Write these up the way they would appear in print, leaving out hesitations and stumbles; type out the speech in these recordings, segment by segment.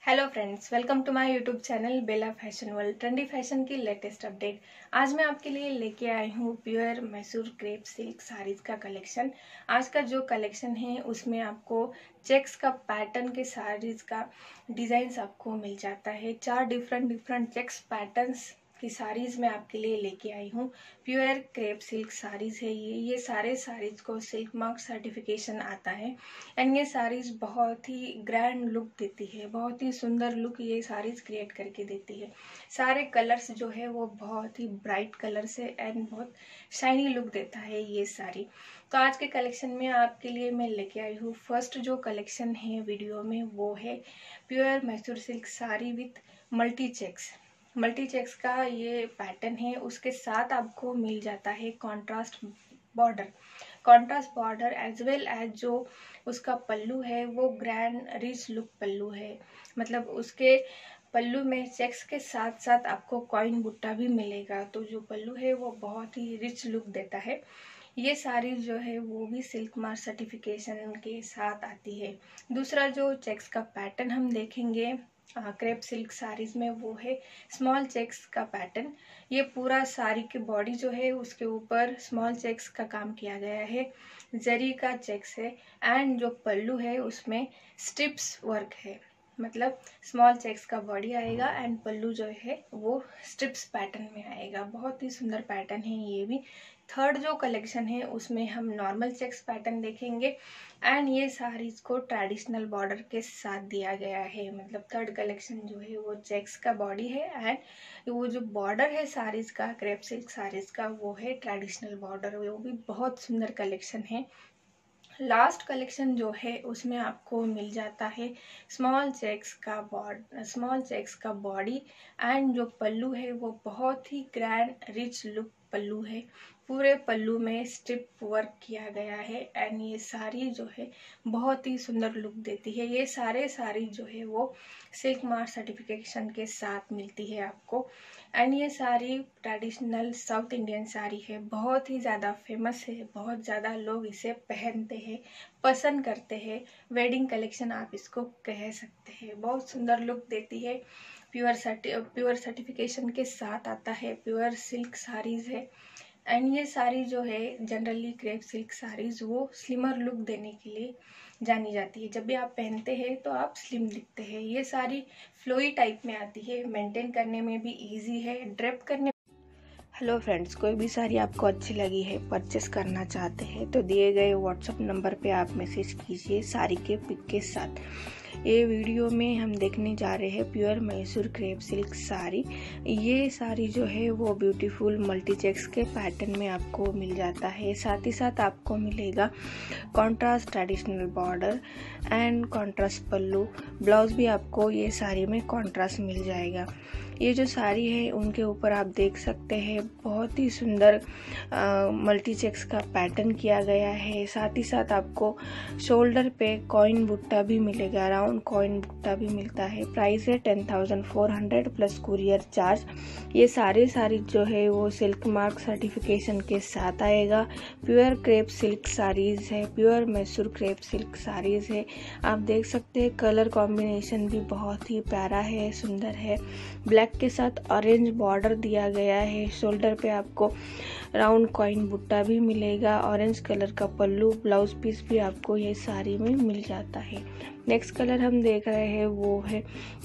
Hello friends, welcome to my YouTube channel Bela fashion world. Trendy fashion की latest update आज मैं आपके लिए लेके आई हूँ pure Mysore crepe silk saris का कलेक्शन। आज का जो कलेक्शन है उसमें आपको चेक्स का पैटर्न के साड़ीज का डिजाइन आपको मिल जाता है। 4 डिफरेंट चेक्स पैटर्न्स की साड़ीज मैं आपके लिए लेके आई हूँ। प्योर क्रेप सिल्क साड़ीज है ये सारे साड़ीज को सिल्क मार्क सर्टिफिकेशन आता है एंड ये साड़ीज बहुत ही ग्रैंड लुक देती है, बहुत ही सुंदर लुक ये साड़ीज क्रिएट करके देती है। सारे कलर्स जो है वो बहुत ही ब्राइट कलर से एंड बहुत शाइनी लुक देता है ये साड़ी। तो आज के कलेक्शन में आपके लिए मैं लेके आई हूँ फर्स्ट जो कलेक्शन है वीडियो में वो है pure Mysore silk sari with multi checks का ये पैटर्न है। उसके साथ आपको मिल जाता है contrast border as well as जो उसका पल्लू है वो ग्रैंड रिच लुक पल्लू है। मतलब उसके पल्लू में चेक्स के साथ साथ आपको कॉइन बुट्टा भी मिलेगा, तो जो पल्लू है वो बहुत ही रिच लुक देता है। ये साड़ी जो है वो भी सिल्क मार्क सर्टिफिकेशन के साथ आती है। दूसरा जो चेक्स का पैटर्न हम देखेंगे क्रेप सिल्क साड़ीज में वो है स्मॉल चेक्स का पैटर्न। ये पूरा साड़ी की बॉडी जो है उसके ऊपर स्मॉल चेक्स का काम किया गया है, जरी का चेक्स है एंड जो पल्लू है उसमें स्ट्रिप्स वर्क है। मतलब स्मॉल चेक्स का बॉडी आएगा एंड पल्लू जो है वो स्ट्रिप्स पैटर्न में आएगा। बहुत ही सुंदर पैटर्न है ये भी। थर्ड जो कलेक्शन है उसमें हम नॉर्मल चेक्स पैटर्न देखेंगे एंड ये साड़ीज को ट्रेडिशनल बॉर्डर के साथ दिया गया है। मतलब थर्ड कलेक्शन जो है वो चेक्स का बॉडी है एंड वो जो बॉर्डर है साड़ीज का क्रेप सिल्क साड़ीज का वो है ट्रेडिशनल बॉर्डर। वो भी बहुत सुंदर कलेक्शन है। लास्ट कलेक्शन जो है उसमें आपको मिल जाता है स्मॉल चेक्स का बॉडी एंड जो पल्लू है वो बहुत ही ग्रैंड रिच लुक पल्लू है। पूरे पल्लू में स्ट्रिप वर्क किया गया है एंड ये साड़ी जो है बहुत ही सुंदर लुक देती है। ये सारे साड़ी जो है वो सिल्क मार्क सर्टिफिकेशन के साथ मिलती है आपको एंड ये sari traditional south Indian sari है, बहुत ही ज़्यादा फेमस है, बहुत ज़्यादा लोग इसे पहनते हैं, पसंद करते हैं। वेडिंग कलेक्शन आप इसको कह सकते हैं। बहुत सुंदर लुक देती है। प्योर सर्टिफिकेशन के साथ आता है। प्योर सिल्क साड़ीज़ है एंड ये साड़ी जो है जनरली क्रेप सिल्क साड़ीज वो स्लिमर लुक देने के लिए जानी जाती है। जब भी आप पहनते हैं तो आप स्लिम दिखते हैं। ये साड़ी फ्लोई टाइप में आती है, मेंटेन करने में भी इजी है, ड्रेप करने। हेलो फ्रेंड्स, कोई भी साड़ी आपको अच्छी लगी है, परचेस करना चाहते हैं तो दिए गए व्हाट्सएप नंबर पे आप मैसेज कीजिए साड़ी के पिक के साथ। ये वीडियो में हम देखने जा रहे हैं pure Mysore crepe silk sari. ये साड़ी जो है वो ब्यूटीफुल मल्टी चेक्स के पैटर्न में आपको मिल जाता है। साथ ही साथ आपको मिलेगा contrast traditional border and contrast pallu. Blouse भी आपको ये साड़ी में कॉन्ट्रास्ट मिल जाएगा। ये जो साड़ी है उनके ऊपर आप देख सकते हैं बहुत ही सुंदर मल्टी चेक्स का पैटर्न किया गया है। साथ ही साथ आपको शोल्डर पे कॉइन बुट्टा भी मिलेगा, राउंड कॉइन बुट्टा भी मिलता है। प्राइस है 10,400 प्लस कुरियर चार्ज। ये सारे साड़ी जो है वो सिल्क मार्क सर्टिफिकेशन के साथ आएगा। प्योर क्रेप सिल्क साड़ीज है, pure Mysore crepe silk saris है। आप देख सकते हैं कलर कॉम्बिनेशन भी बहुत ही प्यारा है, सुंदर है। ब्लैक के साथ ऑरेंज बॉर्डर दिया गया है। शोल्डर पे आपको राउंड कॉइन बुट्टा भी मिलेगा। ऑरेंज कलर का पल्लू, ब्लाउज पीस भी आपको ये साड़ी में मिल जाता है। नेक्स्ट कलर हम देख रहे हैं वो है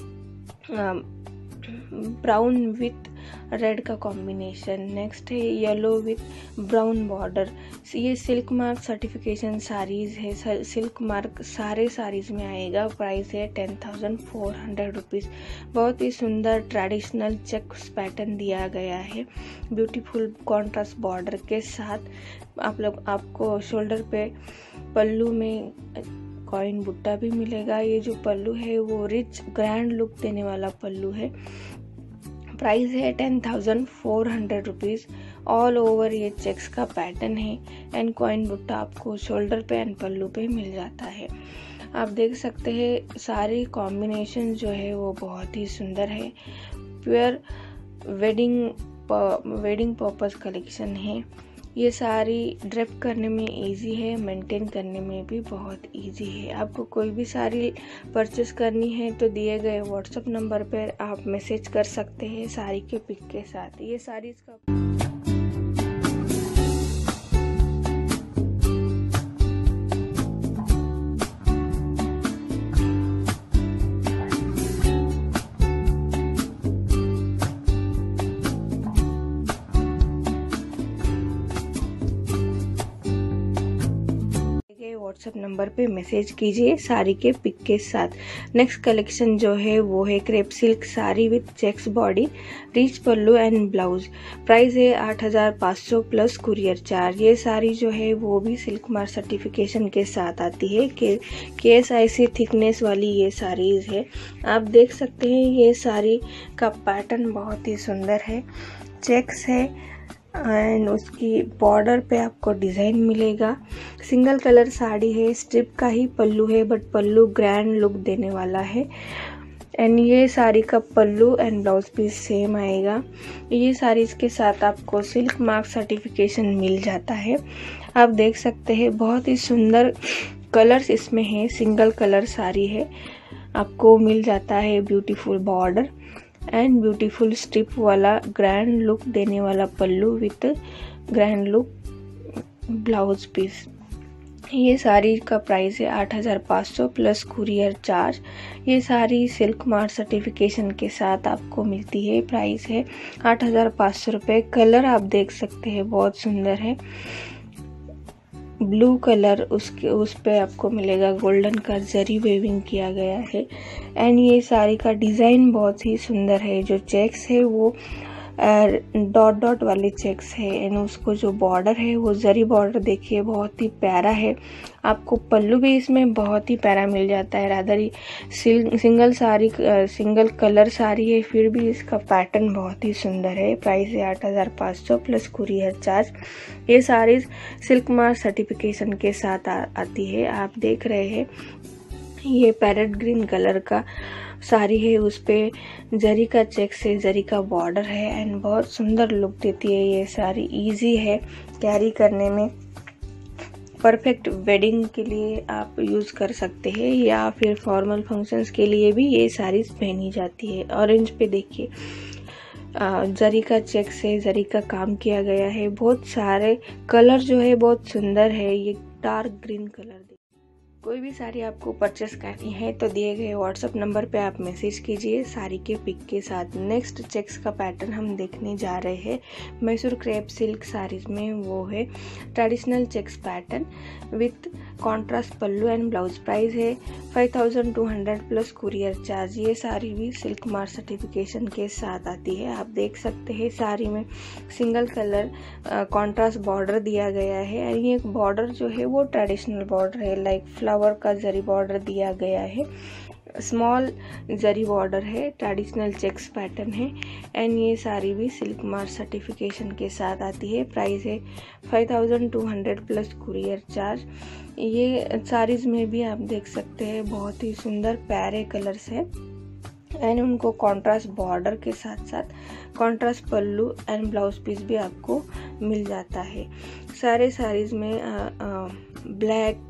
ब्राउन विथ रेड का कॉम्बिनेशन। नेक्स्ट है येलो विथ ब्राउन बॉर्डर। ये सिल्क मार्क सर्टिफिकेशन साड़ीज है, सिल्क मार्क सारे साड़ीज में आएगा। प्राइस है 10,400 रुपीज़। बहुत ही सुंदर ट्रेडिशनल चेक्स पैटर्न दिया गया है ब्यूटीफुल कॉन्ट्रास्ट बॉर्डर के साथ। आपको शोल्डर पे पल्लू में कॉइन बुट्टा भी मिलेगा। ये जो पल्लू है वो रिच ग्रैंड लुक देने वाला पल्लू है। प्राइस है 10,400 रुपीज़। ऑल ओवर ये चेक्स का पैटर्न है एंड कॉइन बुट्टा आपको शोल्डर पे एंड पल्लू पे मिल जाता है। आप देख सकते हैं सारी कॉम्बिनेशन जो है वो बहुत ही सुंदर है। प्योर वेडिंग पर्पस कलेक्शन है। ये साड़ी ड्रेप करने में इजी है, मेंटेन करने में भी बहुत इजी है। आपको कोई भी साड़ी परचेस करनी है तो दिए गए व्हाट्सएप नंबर पर आप मैसेज कर सकते हैं साड़ी के पिक के साथ। ये साड़ी इसका व्हाट्सएप नंबर पे मैसेज कीजिए साड़ी के पिक के साथ। नेक्स्ट कलेक्शन जो है वो है crepe silk sari with checks body, rich pallu and blouse. Price है 8500 प्लस कुरियर चार्ज। ये साड़ी जो है वो भी सिल्क मार्क सर्टिफिकेशन के साथ आती है। KSIC थिकनेस वाली ये साड़ीज है। आप देख सकते हैं ये साड़ी का पैटर्न बहुत ही सुंदर है, चेक्स है एंड उसकी बॉर्डर पे आपको डिज़ाइन मिलेगा। सिंगल कलर साड़ी है, स्ट्रिप का ही पल्लू है बट पल्लू ग्रैंड लुक देने वाला है। एंड ये साड़ी का pallu and blouse piece same आएगा। ये साड़ी के साथ आपको सिल्क मार्क सर्टिफिकेशन मिल जाता है। आप देख सकते हैं बहुत ही सुंदर कलर्स इसमें है। सिंगल कलर साड़ी है, आपको मिल जाता है beautiful border and beautiful strip वाला ग्रैंड लुक देने वाला pallu with grand look blouse piece. ये साड़ी का प्राइस है 8500 प्लस कुरियर चार्ज। ये साड़ी सिल्क मार्क सर्टिफिकेशन के साथ आपको मिलती है। प्राइस है 8500 रुपये। कलर आप देख सकते हैं बहुत सुंदर है, ब्लू कलर, उस पे आपको मिलेगा गोल्डन का जरी वेविंग किया गया है। एंड ये साड़ी का डिज़ाइन बहुत ही सुंदर है। जो चेक्स है वो डॉट डॉट वाले चेक्स है एंड उसको जो बॉर्डर है वो जरी बॉर्डर देखिए बहुत ही प्यारा है। आपको पल्लू भी इसमें बहुत ही प्यारा मिल जाता है। रादर ही सिंगल कलर साड़ी है फिर भी इसका पैटर्न बहुत ही सुंदर है। प्राइस है 8500 प्लस कुरियर चार्ज। ये साड़ी सिल्क मार्क सर्टिफिकेशन के साथ आती है। आप देख रहे हैं ये पैरेट ग्रीन कलर का साड़ी है, उस पे जरी का चेक से जरी का बॉर्डर है एंड बहुत सुंदर लुक देती है। ये साड़ी इजी है कैरी करने में। परफेक्ट वेडिंग के लिए आप यूज़ कर सकते हैं या फिर फॉर्मल फंक्शंस के लिए भी ये साड़ी पहनी जाती है। ऑरेंज पे देखिए जरी का चेक से जरी का काम किया गया है। बहुत सारे कलर जो है बहुत सुंदर है। ये डार्क ग्रीन कलर। कोई भी साड़ी आपको परचेस करनी है तो दिए गए व्हाट्सएप नंबर पे आप मैसेज कीजिए साड़ी के पिक के साथ। नेक्स्ट चेक्स का पैटर्न हम देखने जा रहे हैं मैसूर क्रेप सिल्क साड़ीज में। वो है traditional checks pattern with contrast pallu and blouse. Price है 5200 प्लस कुरियर चार्ज। ये साड़ी भी सिल्क मार्क सर्टिफिकेशन के साथ आती है। आप देख सकते हैं साड़ी में सिंगल कलर कॉन्ट्रास्ट बॉर्डर दिया गया है। ये बॉर्डर जो है वो ट्रेडिशनल बॉर्डर है, लाइक फ्लावर का जरी बॉर्डर दिया गया है। स्मॉल जरी बॉर्डर है, ट्रेडिशनल चेक्स पैटर्न है एंड ये साड़ी भी सिल्क मार्क सर्टिफिकेशन के साथ आती है। प्राइस है 5200 प्लस कुरियर चार्ज। ये साड़ीज में भी आप देख सकते हैं बहुत ही सुंदर प्यारे कलर्स है एंड उनको कॉन्ट्रास्ट बॉर्डर के साथ साथ contrast pallu and blouse piece भी आपको मिल जाता है। सारे साड़ीज में ब्लैक,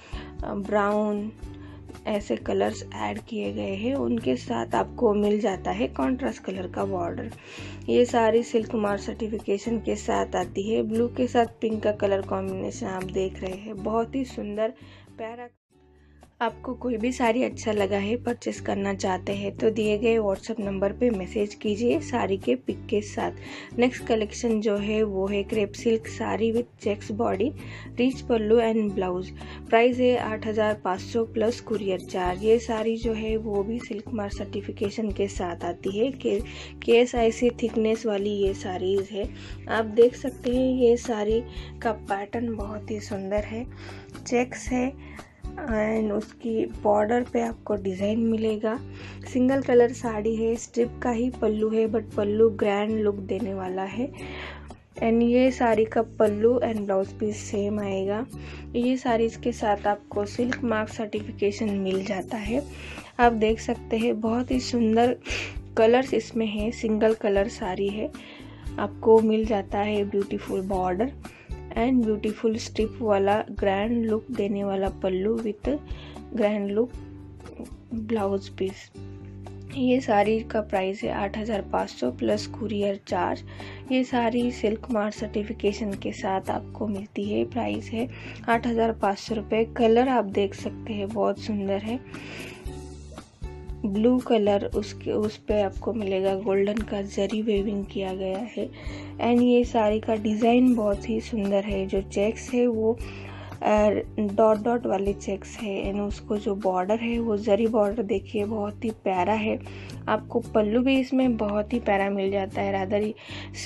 ब्राउन ऐसे कलर्स ऐड किए गए हैं। उनके साथ आपको मिल जाता है कॉन्ट्रास्ट कलर का बॉर्डर। ये सारी सिल्क मार्क सर्टिफिकेशन के साथ आती है। ब्लू के साथ पिंक का कलर कॉम्बिनेशन आप देख रहे हैं, बहुत ही सुंदर प्यारा। आपको कोई भी साड़ी अच्छा लगा है, परचेस करना चाहते हैं तो दिए गए व्हाट्सएप नंबर पे मैसेज कीजिए साड़ी के पिक के साथ। नेक्स्ट कलेक्शन जो है वो है crepe silk sari with checks body, rich pallu and blouse. Price है 8500 प्लस कुरियर चार्ज। ये साड़ी जो है वो भी सिल्क मार्क सर्टिफिकेशन के साथ आती है। KSIC थिकनेस वाली ये साड़ीज है। आप देख सकते हैं ये साड़ी का पैटर्न बहुत ही सुंदर है, चेक्स है एंड उसकी बॉर्डर पे आपको डिज़ाइन मिलेगा। सिंगल कलर साड़ी है, स्ट्रिप का ही पल्लू है बट पल्लू ग्रैंड लुक देने वाला है एंड ये साड़ी का pallu and blouse piece same आएगा। ये साड़ी के साथ आपको सिल्क मार्क सर्टिफिकेशन मिल जाता है। आप देख सकते हैं बहुत ही सुंदर कलर्स इसमें है। सिंगल कलर साड़ी है, आपको मिल जाता है beautiful border and beautiful strip वाला ग्रैंड लुक देने वाला pallu with grand look blouse piece. ये साड़ी का प्राइस है 8,500 प्लस कुरियर चार्ज। ये साड़ी सिल्क मार्क सर्टिफिकेशन के साथ आपको मिलती है। प्राइस है 8,500 रुपये। कलर आप देख सकते हैं बहुत सुंदर है, ब्लू कलर। उस पे आपको मिलेगा गोल्डन का जरी वेविंग किया गया है। एंड ये साड़ी का डिज़ाइन बहुत ही सुंदर है। जो चेक्स है वो डॉट डॉट वाले चेक्स है एंड उसको जो बॉर्डर है वो जरी बॉर्डर देखिए बहुत ही प्यारा है। आपको पल्लू भी इसमें बहुत ही प्यारा मिल जाता है। रादर ही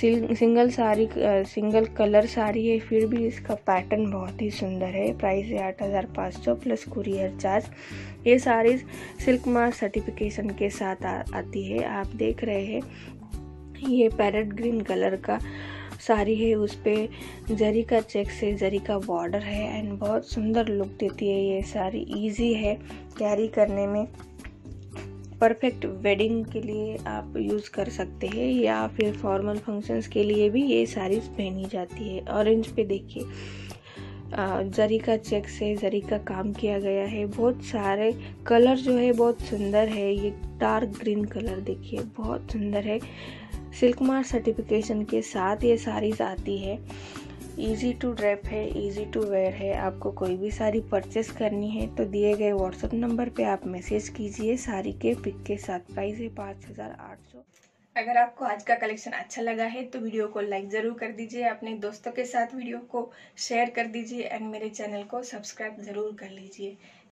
सिंगल कलर साड़ी है, फिर भी इसका पैटर्न बहुत ही सुंदर है। प्राइस है 8,500 प्लस कुरियर चार्ज। ये साड़ी सिल्क मार्क सर्टिफिकेशन के साथ आती है। आप देख रहे हैं ये पैरेट ग्रीन कलर का साड़ी है, उस पे जरी का चेक से जरी का बॉर्डर है एंड बहुत सुंदर लुक देती है। ये साड़ी इजी है कैरी करने में। परफेक्ट वेडिंग के लिए आप यूज़ कर सकते हैं या फिर फॉर्मल फंक्शंस के लिए भी ये साड़ी पहनी जाती है। ऑरेंज पे देखिए जरी का चेक से जरी का काम किया गया है। बहुत सारे कलर जो है बहुत सुंदर है। ये डार्क ग्रीन कलर देखिए बहुत सुंदर है। सिल्क मार्क सर्टिफिकेशन के साथ ये साड़ीज आती है। इजी टू ड्रेप है, इजी टू वेयर है। आपको कोई भी साड़ी परचेस करनी है तो दिए गए व्हाट्सएप नंबर पे आप मैसेज कीजिए साड़ी के पिक के साथ। प्राइस है 5,800। अगर आपको आज का कलेक्शन अच्छा लगा है तो वीडियो को लाइक ज़रूर कर दीजिए, अपने दोस्तों के साथ वीडियो को शेयर कर दीजिए एंड मेरे चैनल को सब्सक्राइब ज़रूर कर लीजिए।